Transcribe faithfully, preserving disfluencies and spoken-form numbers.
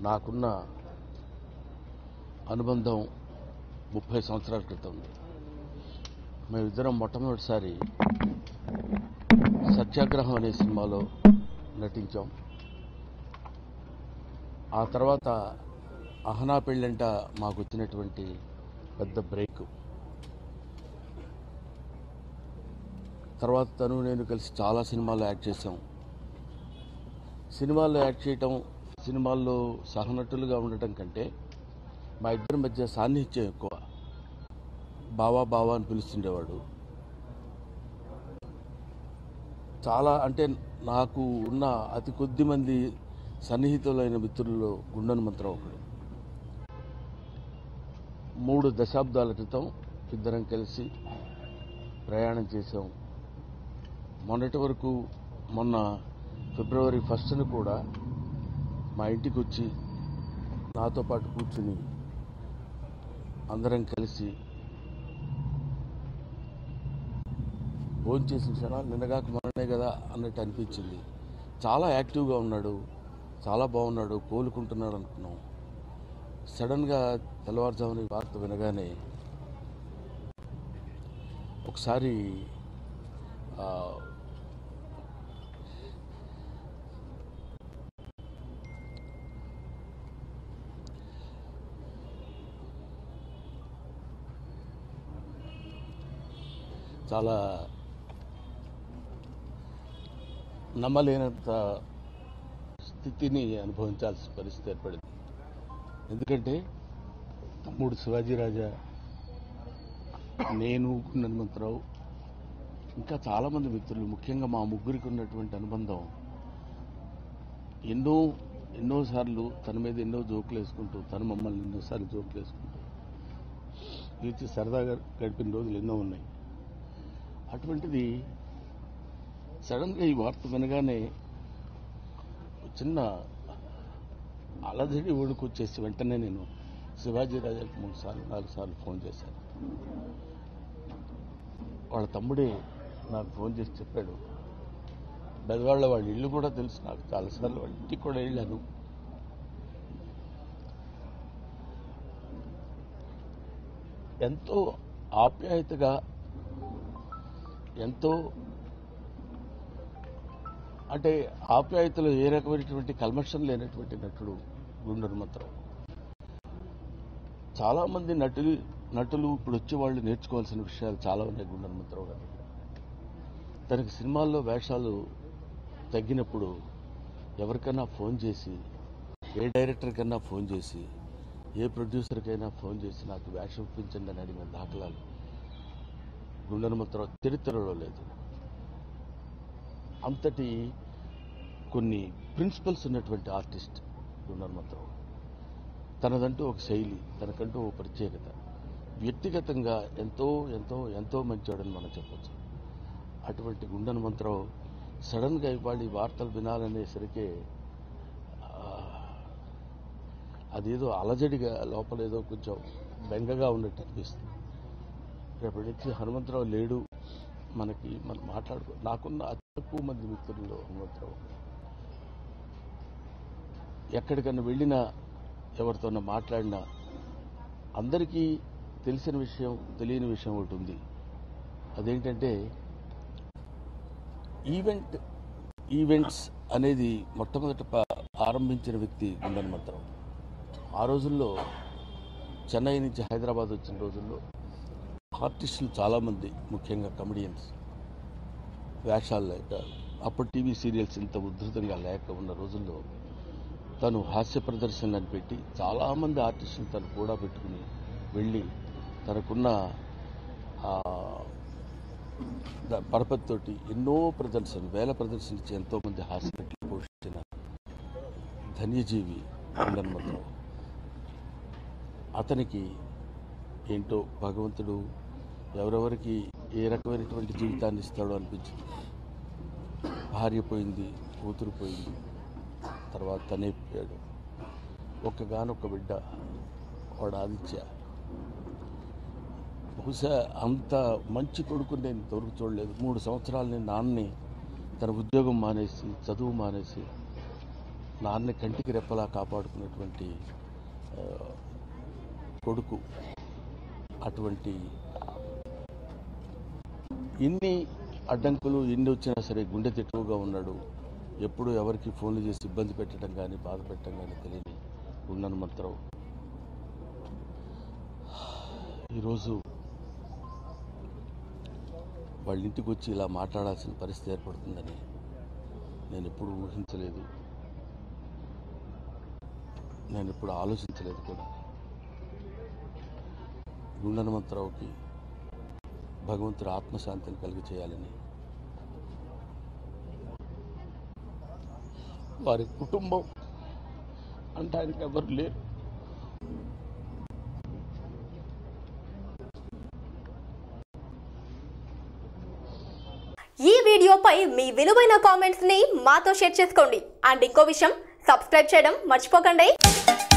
నాకున్న అనుబంధం ముప్పై సంవత్సరాల క్రితం. మేమిద్దరం మొట్టమొదటిసారి సత్యాగ్రహం అనే సినిమాలో నటించాం. ఆ తర్వాత అహనా పెళ్ళంట మాకు వచ్చినటువంటి పెద్ద బ్రేక్. తర్వాత తను నేను కలిసి చాలా సినిమాల్లో యాక్ట్ చేశాం. సినిమాల్లో యాక్ట్ చేయటం, సినిమాల్లో సహనటులుగా ఉండటం కంటే మా ఇద్దరి మధ్య సాన్నిహిత్యం ఎక్కువ. బావా బావా అని పిలుస్తుండేవాడు. చాలా అంటే నాకు ఉన్న అతి కొద్ది మంది సన్నిహితులైన మిత్రుల్లో గుండె హనుమంతరావు ఒకడు. మూడు దశాబ్దాల క్రితం ఇద్దరం కలిసి ప్రయాణం చేశాం. మొన్నటి వరకు మొన్న ఫిబ్రవరి ఫస్ట్ని కూడా మా ఇంటికి వచ్చి నాతో పాటు కూర్చుని అందరం కలిసి భోజనం చేసిన క్షణాలు నిన్నగాక మొన్ననే కదా అన్నట్టు అనిపించింది. చాలా యాక్టివ్గా ఉన్నాడు, చాలా బాగున్నాడు, కోలుకుంటున్నాడు అనుకున్నాం. సడన్గా తెల్లవారుజామున వార్త వినగానే ఒకసారి చాలా నమ్మలేనంత స్థితిని అనుభవించాల్సిన పరిస్థితి ఏర్పడింది. ఎందుకంటే తమ్ముడు శివాజీ రాజా, నేను, గుండె హనుమంతరావు, ఇంకా చాలామంది మిత్రులు, ముఖ్యంగా మా ముగ్గురికి ఉన్నటువంటి అనుబంధం ఎన్నో ఎన్నోసార్లు తన మీద ఎన్నో జోకులు వేసుకుంటూ, తను మమ్మల్ని ఎన్నోసార్లు జోకులు వేసుకుంటూ గీచి సరదాగా గడిపిన రోజులు ఎన్నో ఉన్నాయి. అటువంటిది సడన్గా ఈ వార్త వినగానే చిన్న అలజడి ఊడుకొచ్చేసి వెంటనే నేను శివాజీ రాజాకి మూడు సార్లు నాలుగు సార్లు ఫోన్ చేశాను. వాళ్ళ తమ్ముడే నాకు ఫోన్ చేసి చెప్పాడు. బెదవాళ్ళ వాళ్ళ ఇల్లు కూడా తెలుసు నాకు, చాలాసార్లు వాళ్ళ ఇంటికి కూడా వెళ్ళాను. ఎంతో ఆప్యాయతగా, ఎంతో అంటే ఆప్యాయతలో ఏ రకమైనటువంటి కల్మషం లేనటువంటి నటుడు గుండె హనుమంతరావు. చాలామంది నటులు నటులు ఇప్పుడు వచ్చేవాళ్ళు నేర్చుకోవాల్సిన విషయాలు చాలా ఉన్నాయి గుండె హనుమంతరావు గారు. తనకి సినిమాల్లో వేషాలు తగ్గినప్పుడు ఎవరికైనా ఫోన్ చేసి, ఏ డైరెక్టర్ కన్నా ఫోన్ చేసి, ఏ ప్రొడ్యూసర్కైనా ఫోన్ చేసి నాకు వేషం ఇప్పించండి అని అడిగిన దాఖలాలు గుండె హనుమంతరావు చరిత్రలో లేదు. అంతటి కొన్ని ప్రిన్సిపల్స్ ఉన్నటువంటి ఆర్టిస్ట్ గుండె హనుమంతరావు. తనదంటూ ఒక శైలి, తనకంటూ ఒక ప్రత్యేకత. వ్యక్తిగతంగా ఎంతో ఎంతో ఎంతో మంచివాడని మనం చెప్పచ్చు. అటువంటి గుండె హనుమంతరావు సడన్గా ఇవాళ ఈ వార్తలు వినాలనేసరికి అదేదో అలజడిగా, లోపలేదో కొంచెం బెంగగా ఉన్నట్టు అనిపిస్తుంది. రేపటి నుంచి హనుమంతరావు లేడు, మనకి మనం మాట్లాడుకో. నాకున్న అతి తక్కువ మంది మిత్రుల్లో హనుమంతరావు. ఎక్కడికన్నా వెళ్ళినా, ఎవరితోన్నా మాట్లాడినా అందరికీ తెలిసిన విషయం, తెలియని విషయం ఒకటి ఉంది. అదేంటంటే ఈవెంట్ ఈవెంట్స్ అనేది మొట్టమొదట ఆరంభించిన వ్యక్తి గుండె హనుమంతరావు. ఆ రోజుల్లో చెన్నై నుంచి హైదరాబాద్ వచ్చిన రోజుల్లో ఆర్టిస్టులు చాలామంది, ముఖ్యంగా కమెడియన్స్ వేషాలు లేక, అప్పుడు టీవీ సీరియల్స్ ఇంత ఉధృతంగా లేక ఉన్న రోజుల్లో తను హాస్య ప్రదర్శనలను పెట్టి చాలామంది ఆర్టిస్టులు తను కూడా పెట్టుకుని వెళ్ళి తనకున్న పరపతితోటి ఎన్నో ప్రదర్శనలు, వేల ప్రదర్శనలు ఇచ్చి ఎంతోమంది హాస్య నటులు పోషించిన ధన్యజీవి గుండె హనుమంతరావు. అతనికి ఏంటో భగవంతుడు ఎవరెవరికి ఏ రకమైనటువంటి జీవితాన్ని ఇస్తాడో అనిపించింది. భార్య పోయింది, కూతురు పోయింది, తర్వాత తనే పోయాడు. ఒక్కగానొక్క బిడ్డ వాడు ఆదిత్య. బహుశా అంత మంచి కొడుకుని నేను ఇంతవరకు చూడలేదు. మూడు సంవత్సరాలు నేను నాన్నని తన ఉద్యోగం మానేసి, చదువు మానేసి నాన్న కంటికి రెప్పలా కాపాడుకున్నటువంటి కొడుకు అటువంటి ఇన్ని అడ్డంకులు ఎన్ని వచ్చినా సరే గుండె తిట్టుగా ఉన్నాడు. ఎప్పుడు ఎవరికి ఫోన్లు చేసి ఇబ్బంది పెట్టడం కానీ బాధ పెట్టడం కానీ తెలియని గుండె హనుమంతరావు ఈరోజు వాళ్ళ ఇంటికి వచ్చి ఇలా మాట్లాడాల్సిన పరిస్థితి ఏర్పడుతుందని నేను ఎప్పుడు ఊహించలేదు, నేను ఎప్పుడు ఆలోచించలేదు కూడా. గుండె హనుమంతరావుకి భగవంతుడు ఆత్మశాంతిని కలిగి చేయాలని, వారి కుటుంబం అంటే ఆయనకి ఎవరు లేరు. ఈ వీడియోపై మీ విలువైన కామెంట్స్ ని మాతో షేర్ చేసుకోండి. అండ్ ఇంకో విషయం, సబ్స్క్రైబ్ చేయడం మర్చిపోకండి.